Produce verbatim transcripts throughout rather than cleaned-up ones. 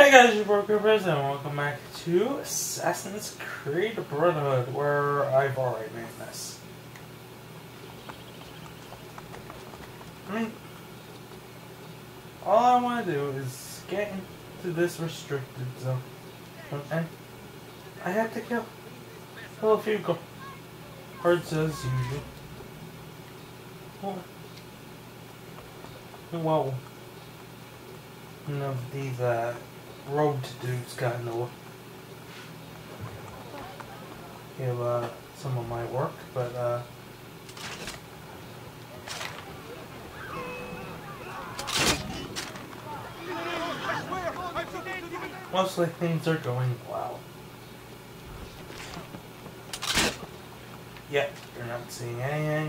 Hey guys, your broker president, and welcome back to Assassin's Creed Brotherhood, where I've already made this. I mean, all I want to do is get into this restricted zone, and I have to kill, kill a few guards as usual. Well, well none of these uh, robed dudes got no give uh, some of my work, but uh, mostly things are going well. Yep, you're not seeing anything.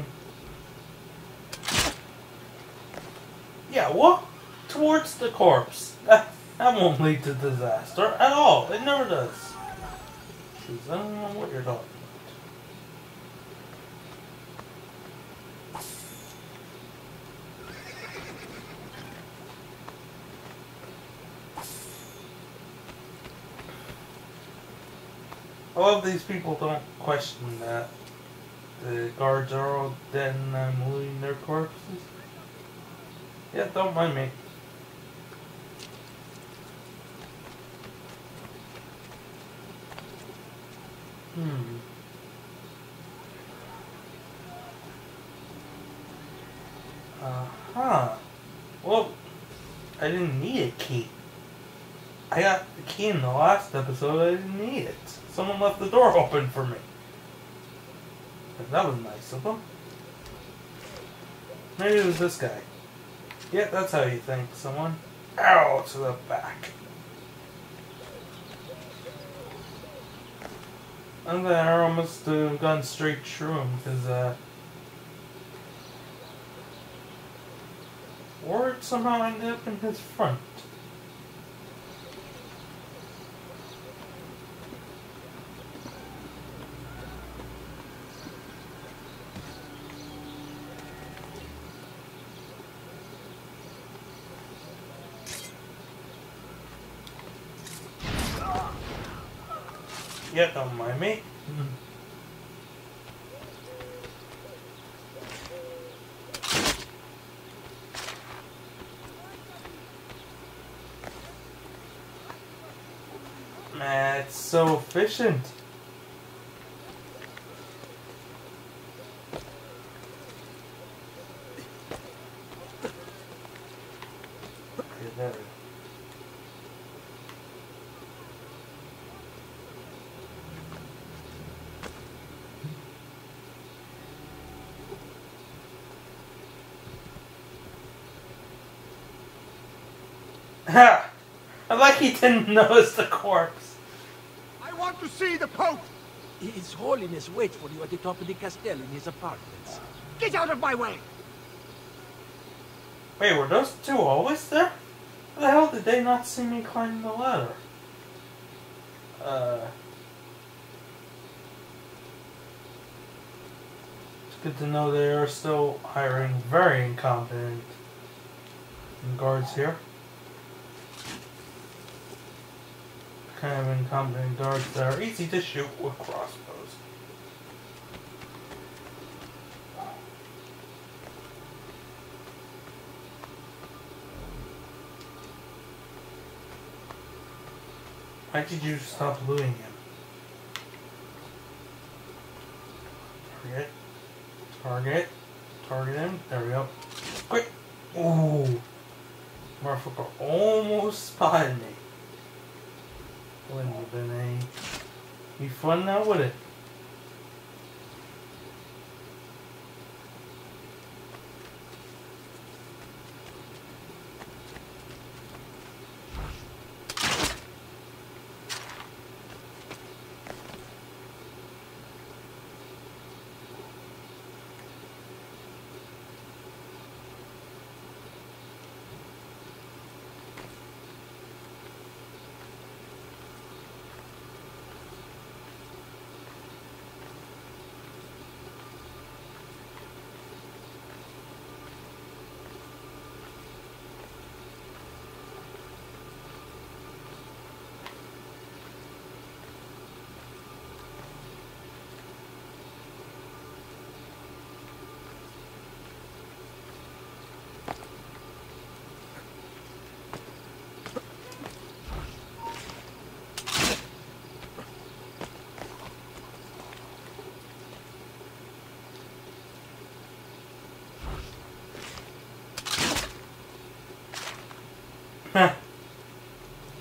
Yeah, walk towards the corpse. That, that won't lead to disaster at all. It never does. Jeez, I don't know what you're talking about. A lot of these people don't question that the guards are all dead and I'm looting their corpses. Yeah, don't mind me. Hmm. Uh-huh. Well, I didn't need a key. I got the key in the last episode, I didn't need it. Someone left the door open for me. But that was nice of them. Maybe it was this guy. Yeah, that's how you think. Someone. Ow, to the back. And the arrow must have gone straight through him, because, uh... or it somehow ended up in his front. Yeah, don't mind me. Man, it's so efficient. Okay, there we go. Ha! I like he didn't notice the corpse. I want to see the Pope! His Holiness waits for you at the top of the castle in his apartments. Get out of my way! Wait, were those two always there? How the hell did they not see me climb the ladder? Uh... It's good to know they are still hiring very incompetent guards here. Kind of incompetent guards that are easy to shoot with crossbows. Why did you stop looting him? Target. Target. Target him. There we go. Quick! Ooh! Motherfucker almost spotted me. Wouldn't have been any be fun now, would it?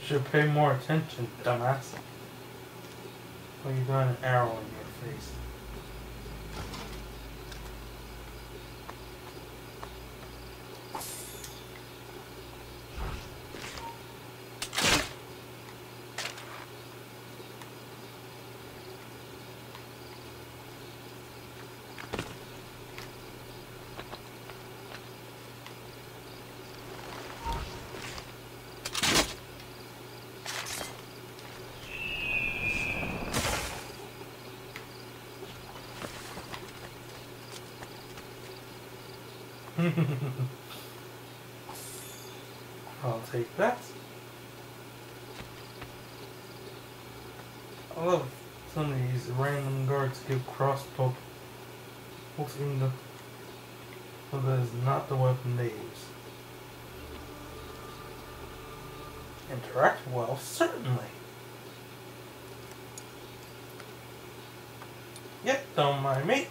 Should pay more attention, dumbass. Or you got an arrow in your face. I'll take that. I love some of these random guards give crossbow hooks in the. So that is not the weapon they use. Interact well, certainly. Yep, don't mind me.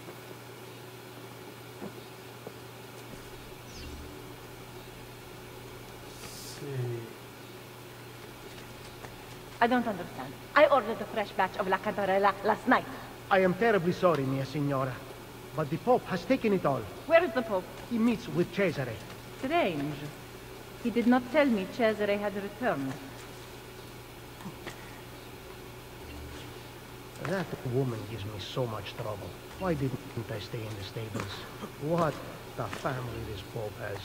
I don't understand. I ordered a fresh batch of La Cantarella last night. I am terribly sorry, mia signora. But the Pope has taken it all. Where is the Pope? He meets with Cesare. Strange. He did not tell me Cesare had returned. That woman gives me so much trouble. Why didn't I stay in the stables? What a family this Pope has.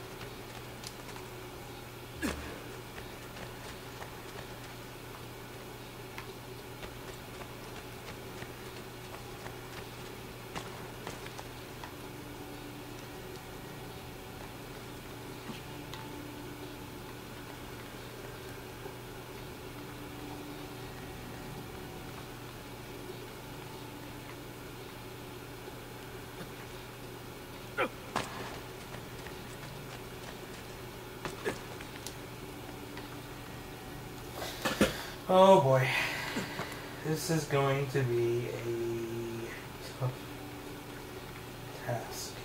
Oh boy, this is going to be a tough task.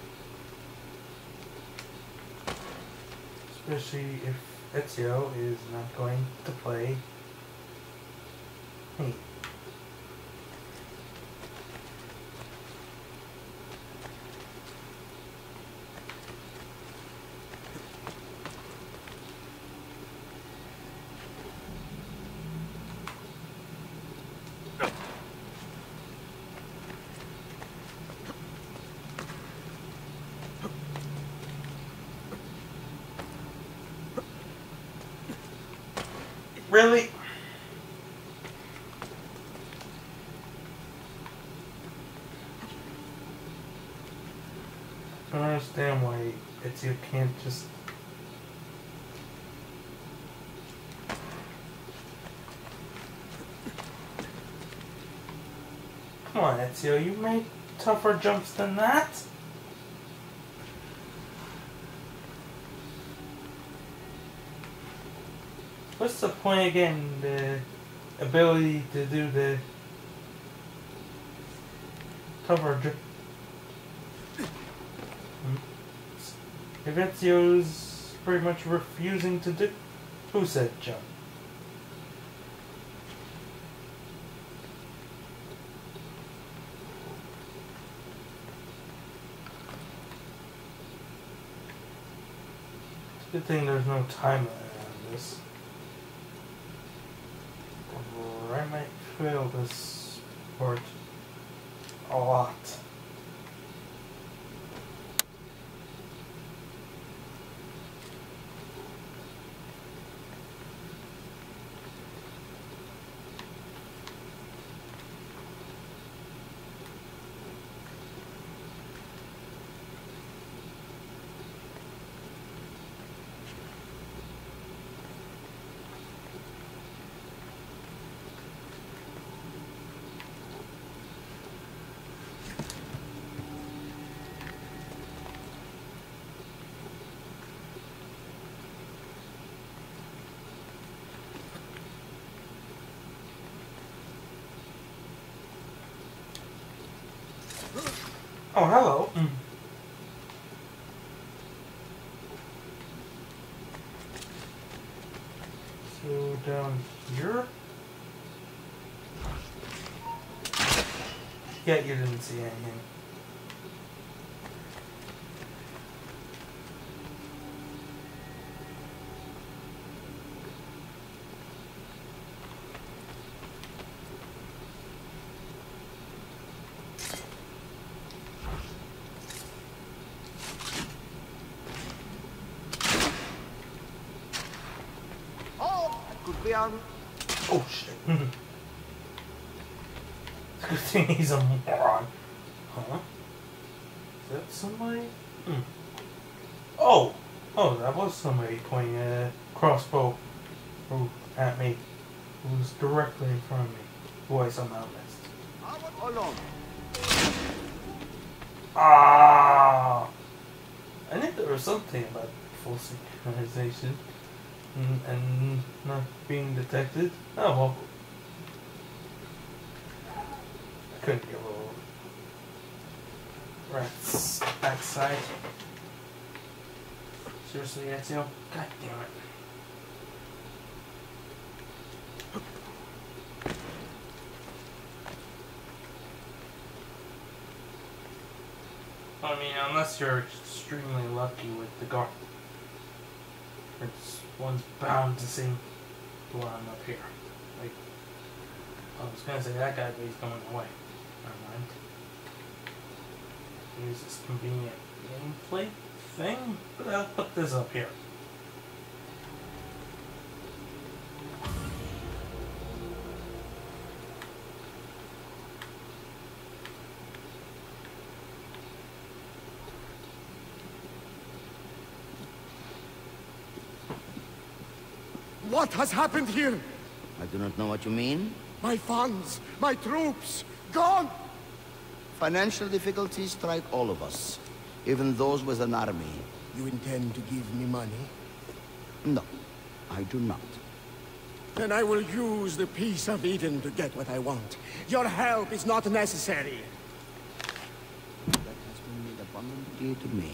Especially if Ezio is not going to play me. Really? I don't understand why Ezio can't just... Come on, Ezio, you made tougher jumps than that? What's the point again, the ability to do the tougher jump? If Ezio's pretty much refusing to do, who said jump? It's a good thing there's no time limit on this. I might fail this part a lot. Oh, hello. Mm. So down here. Yeah, you didn't see anything. Could be on. Oh shit. Good thing he's a moron. Huh? Is that somebody? Hmm. Oh! Oh, that was somebody pointing a crossbow at me. Who was directly in front of me. Who I somehow missed. Hold on. Ah! I think there was something about full synchronization and, and not being detected. Oh well. I couldn't get a little rat's backside. Seriously, Ezio? God damn it. I mean, unless you're extremely lucky with the guard. It's one's bound to see while I'm up here. Like, I was gonna say that guy, but he's going away. Never mind. Use this convenient gameplay thing, but I'll put this up here. What has happened here? I do not know what you mean. My funds, my troops, gone! Financial difficulties strike all of us, even those with an army. You intend to give me money? No, I do not. Then I will use the Peace of Eden to get what I want. Your help is not necessary. That has been made abundantly clear to me.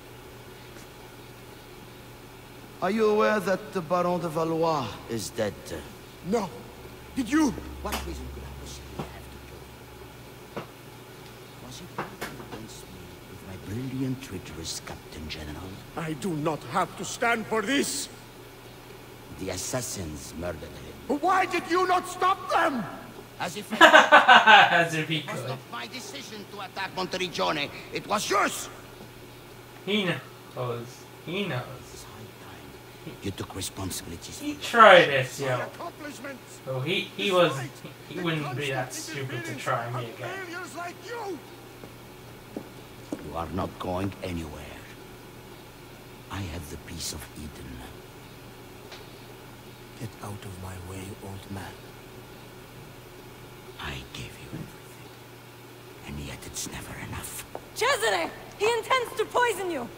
Are you aware that the Baron de Valois is dead? No. Did you? What reason could I possibly have to kill him? Was he fighting against me with my brilliant, traitorous Captain General? I do not have to stand for this. The assassins murdered him. Why did you not stop them? As if As if he it was could. not my decision to attack Monteriggione. It was yours! He knows. He knows. It's high time you took responsibilities. He tried this, My yo. accomplishments. So he he was he, he wouldn't be that stupid to try me again. Failures like you. You are not going anywhere. I have the Peace of Eden. Get out of my way, old man. I gave you everything. And yet it's never enough. Cesare! He intends to poison you!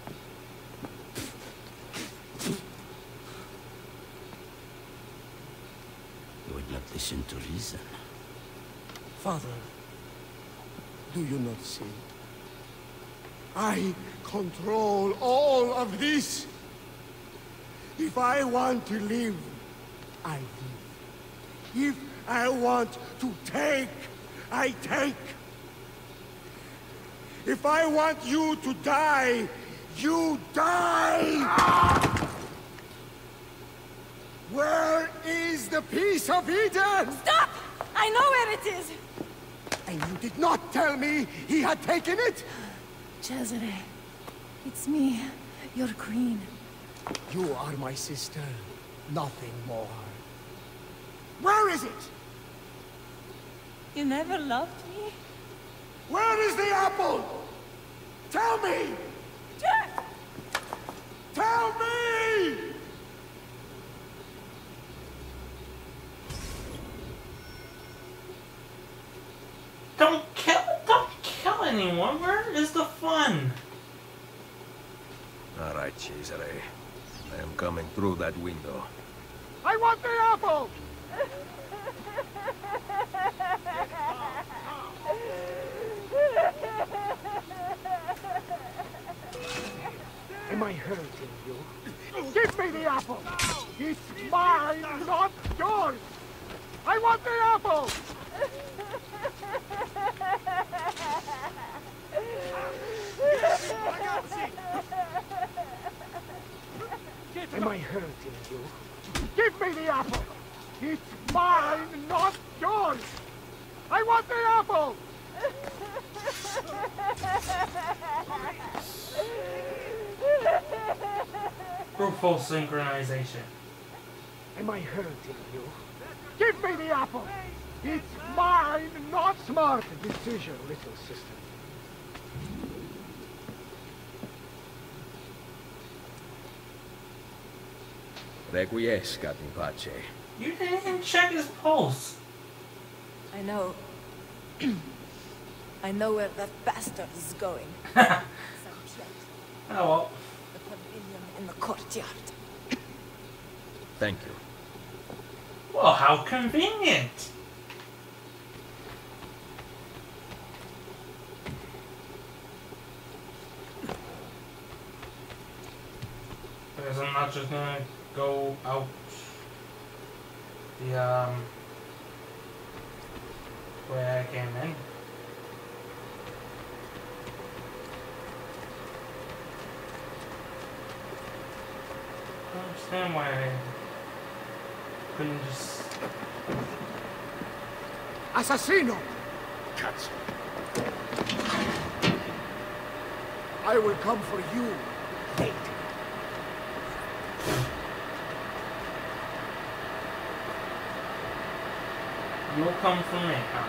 You would not listen to reason. Father, do you not see? I control all of this. If I want to live, I live. If I want to take, I take. If I want you to die, you die! Where is the Peace of Eden? Stop! I know where it is! And you did not tell me he had taken it? Cesare, it's me, your queen. You are my sister, nothing more. Where is it? You never loved me? Where is the apple? Tell me! Jack! Tell me! Don't kill don't kill anyone. Where is the fun? All right, Cesare. I am coming through that window. I want the apple! Am I hurting you? Give me the apple! It's mine, not yours! I want the apple! Am I hurting you? Give me the apple! It's mine, not yours! I want the apple! Through full synchronization. Am I hurting you? Give me the apple! It's mine, not smart decision, little sister. Requiescat in pace. You didn't even check his pulse. I know. I know where that bastard is going. Oh well. The pavilion in the courtyard. Thank you. Well, how convenient. Because I'm not just gonna go out the um way I came in. I don't understand why I couldn't just... Assassino! Cats. I will come for you, lady. You'll come for me, huh?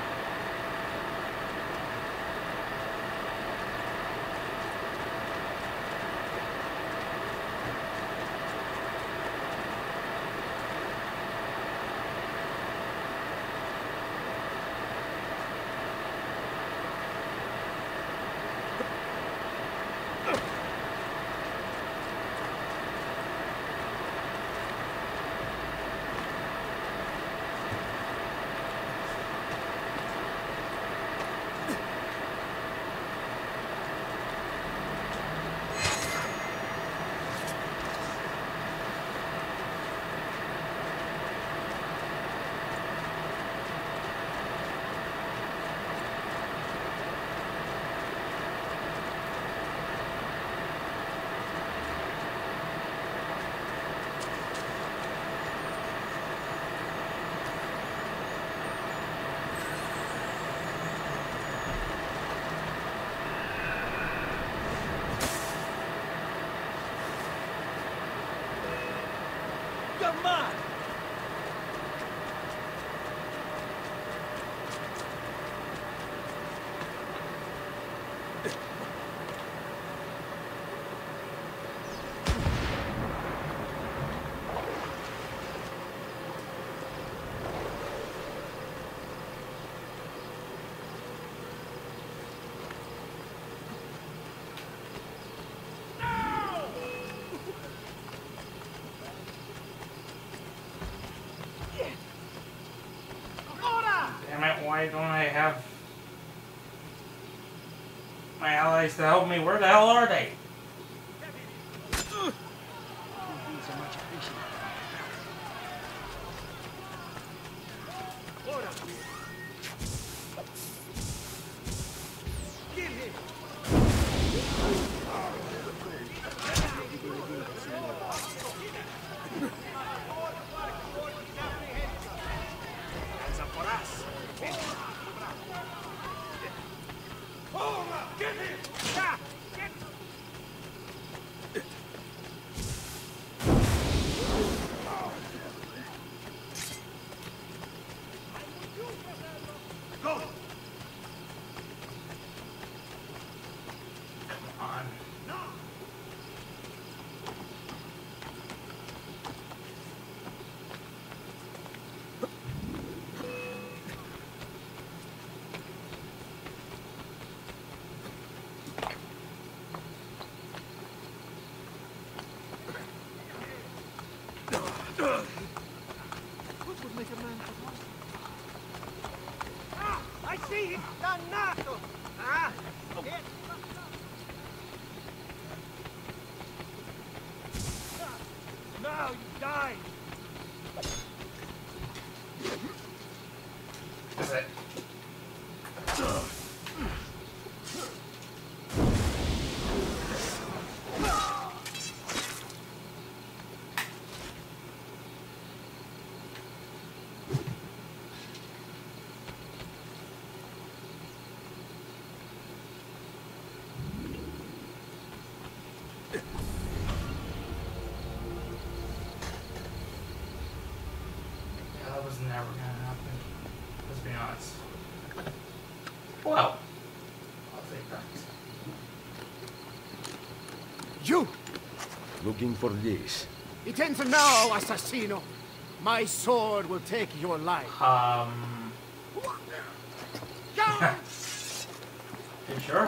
Come on! Damn it, why don't I have my allies to help me? Where the hell are they? Now you die! That's it. That was never gonna happen. Let's be honest. Well, I'll take that. You! Looking for this. It ends now, assassino! My sword will take your life. Um. Go! You sure?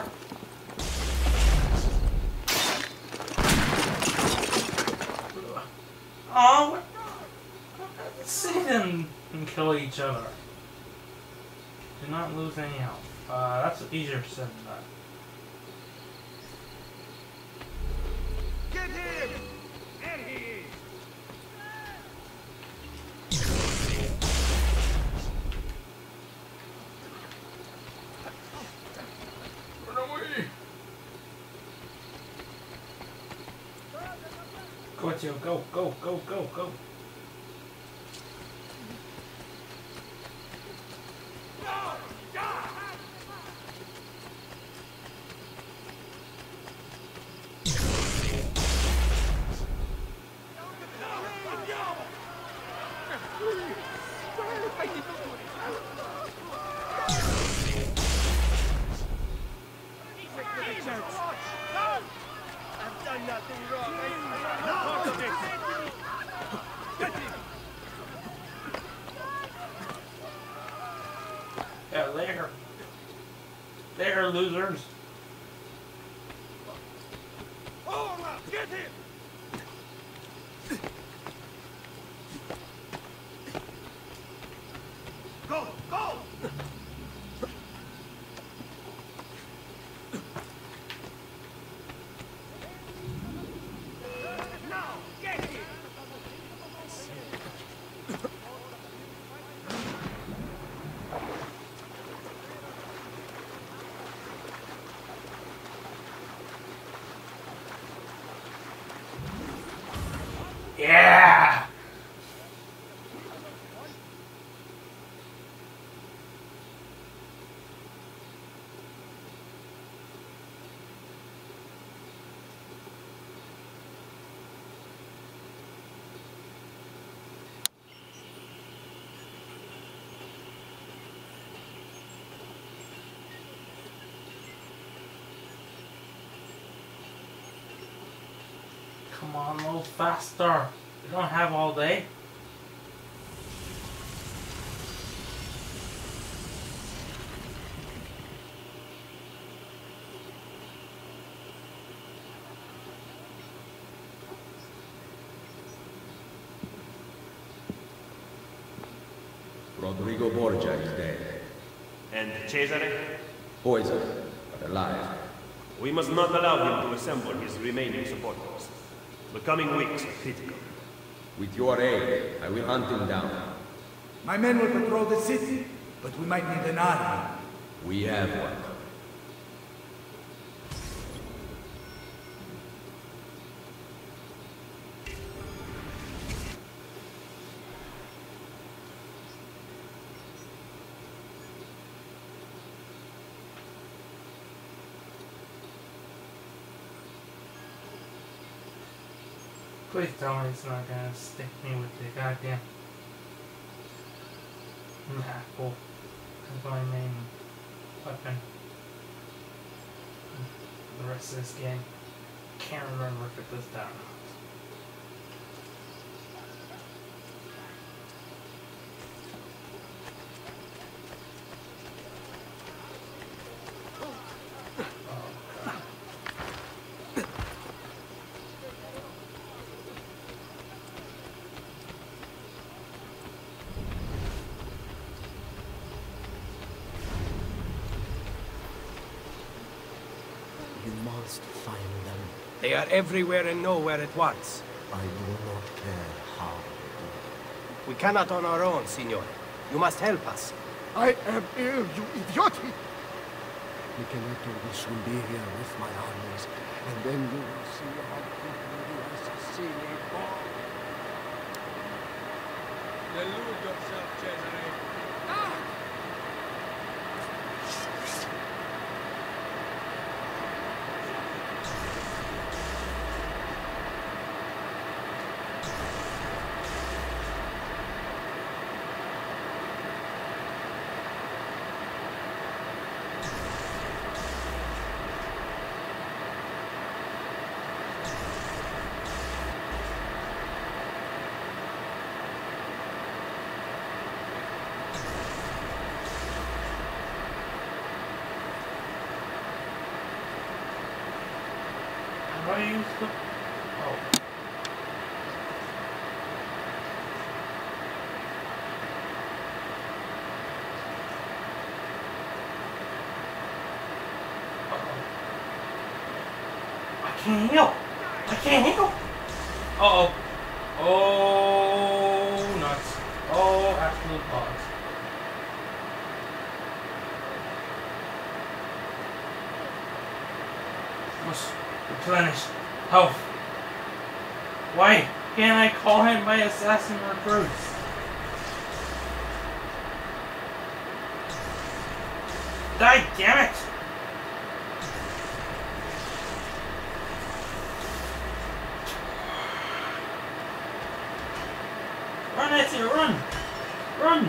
Oh, what? Let's see them and kill each other. Do not lose any health. Uh, that's easier said than done. Get him! There he is! Run away! Go, Tio, go, go, go, go, go. I've done nothing wrong. I... Yeah, there. There, losers. Oh, get him! Go, go! Now, get him! Yeah! Come on, a little faster. We don't have all day. Rodrigo Borgia is dead. And Cesare? Poisoned, but alive. We must not allow him to assemble his remaining supporters. The coming weeks are critical. With your aid, I will hunt him down. My men will patrol the city, but we might need an army. We have one. Please tell me it's not gonna stick me with the goddamn apple as my main weapon. The rest of this game, can't remember if it does that or not. They are everywhere and nowhere at once. I do not care how they do it. We cannot on our own, Signore. You must help us. I am ill, you idiot! Micheletto will soon be here with my armies, and then you will see how quickly the assassini fall. Delude yourself, Cesare. Ah! How do I use the... Oh. Uh-oh. I can't heal! I can't heal! Uh-oh. Oh, nuts. Oh, absolute pause. Must replenish health. Why can't I call him my assassin recruits? Die, damn it! Run, Ezio, run! Run!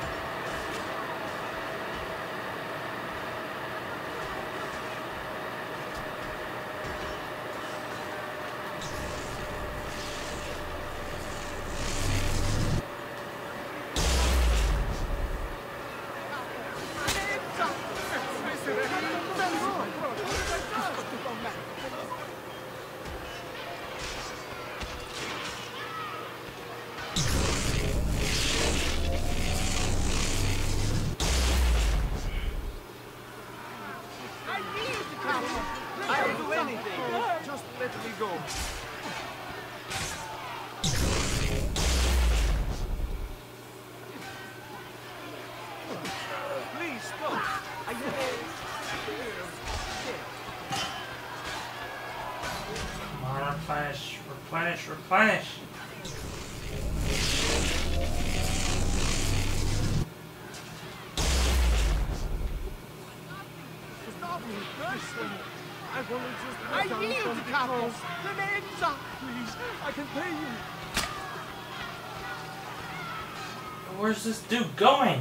I'll do anything. Just let me go. Please stop. I Come on, replenish, replenish, replenish. I've only just I yield, Capo! Clemenza! Please, I can pay you! Where's this dude going?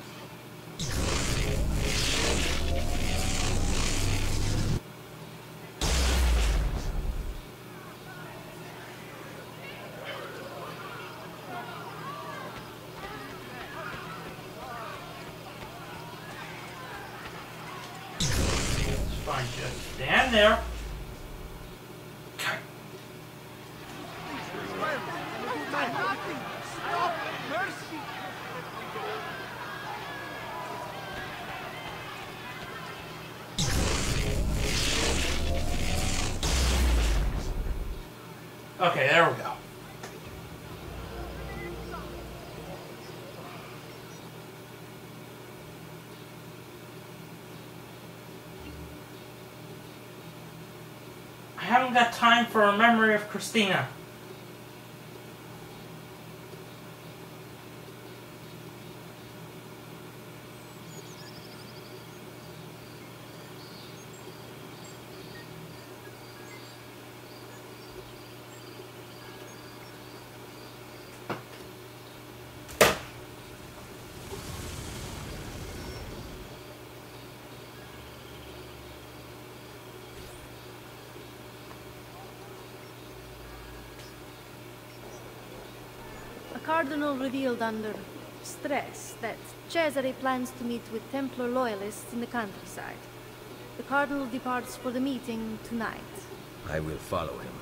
Fine, just stand there. Okay, there we go. I haven't got time for a memory of Christina. The Cardinal revealed under stress that Cesare plans to meet with Templar loyalists in the countryside. The Cardinal departs for the meeting tonight. I will follow him.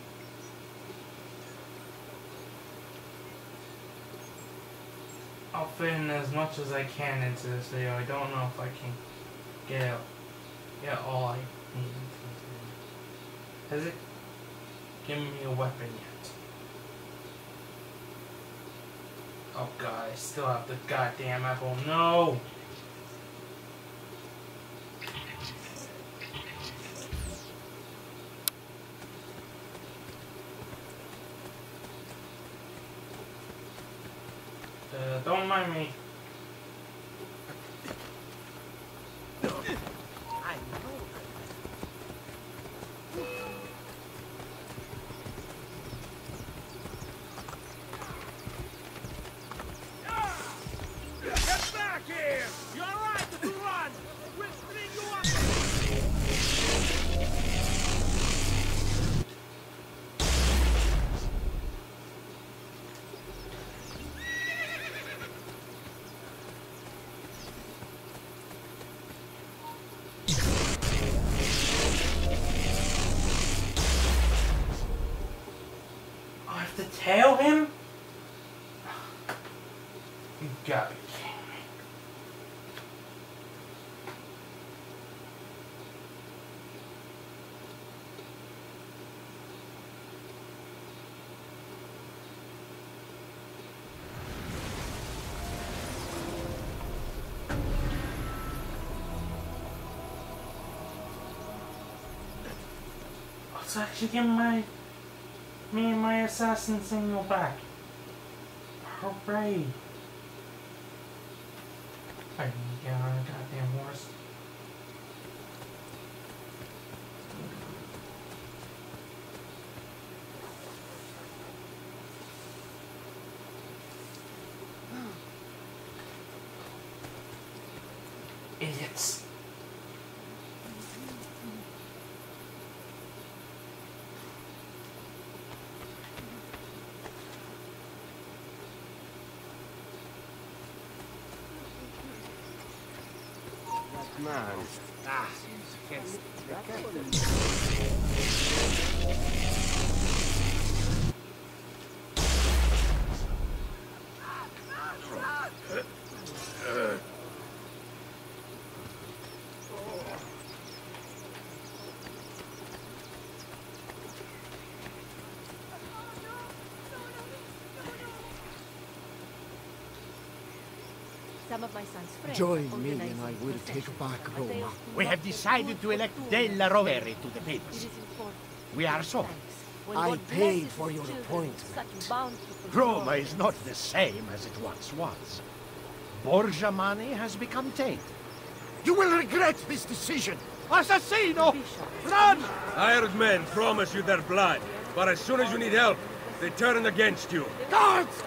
I'll fit in as much as I can into this video. I don't know if I can get get all I need into this video. Has it given me a weapon yet? Oh god, I still have the goddamn apple. No! Uh, don't mind me. Get back here! You're right to run! We'll string you up! I have to tail him? You gotta be kidding me. Let's actually get my me and my assassin signal back. Hooray! I need to get on a goddamn horse. Idiots. Man. Ah, yes. Some of my son's friends Join me and I will take back Roma. We have decided to elect Della Rovere to the papacy. We are sorry. I paid for your appointment. Roma is not the same as it once was. Borgia money has become tainted. You will regret this decision! Assassino! Run! Hired men promise you their blood, but as soon as you need help, they turn against you. Guards!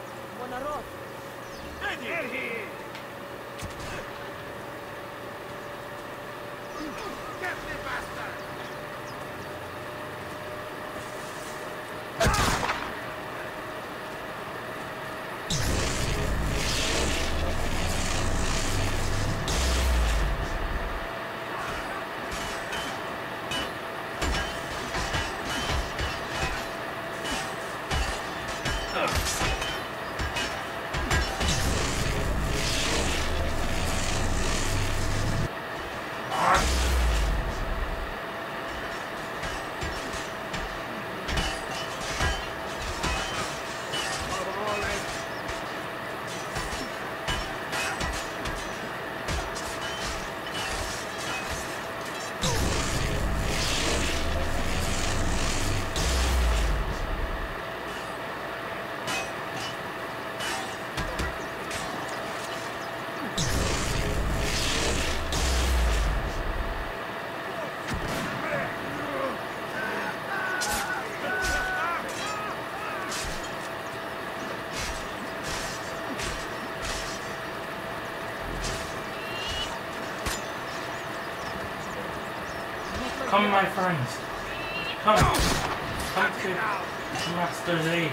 Come, my friends. Come. Come to Master's aid.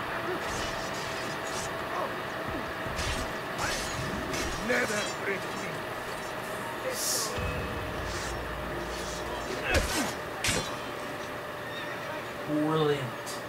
Never bring me brilliant.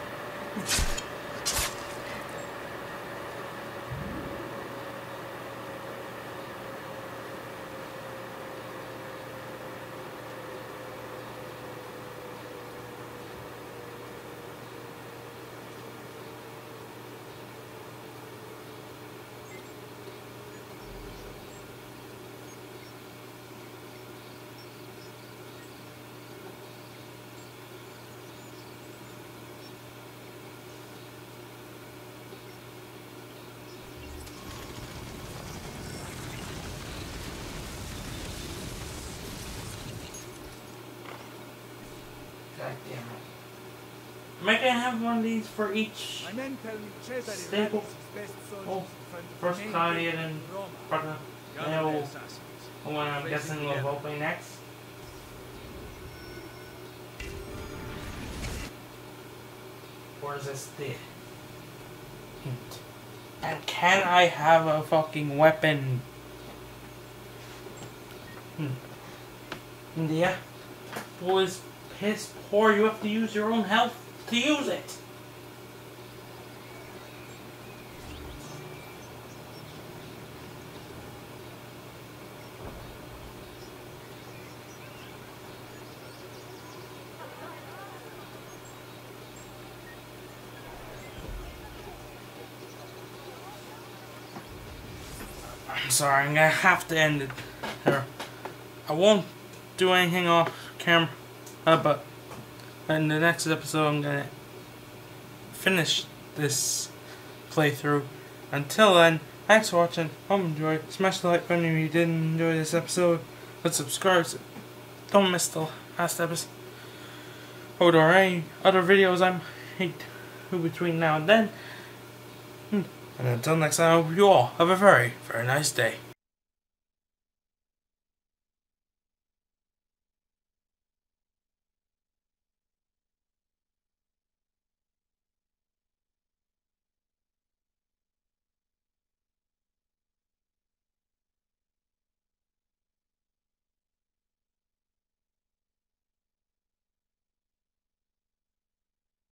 God damn it. Am I gonna have one of these for each My men tell me Cesare staple? rallies his best soldiers Oh, in front of first the main Claudia, gate then in Roma. Sparta. Gather Now, the assassins. when I'm Place guessing it we'll together. vote next. Or is this the hint? And can I have a fucking weapon? Hmm. India? Boys, piss poor. You have to use your own health to use it. I'm sorry, I'm gonna have to end it here. I won't do anything off camera, uh, but in the next episode I'm gonna finish this playthrough. Until then, thanks for watching. Hope you enjoyed. Smash the like button if you did enjoy this episode. But subscribe so don't miss the last episode. Or there are any other videos I might do between now and then. And until next time, I hope you all have a very, very nice day.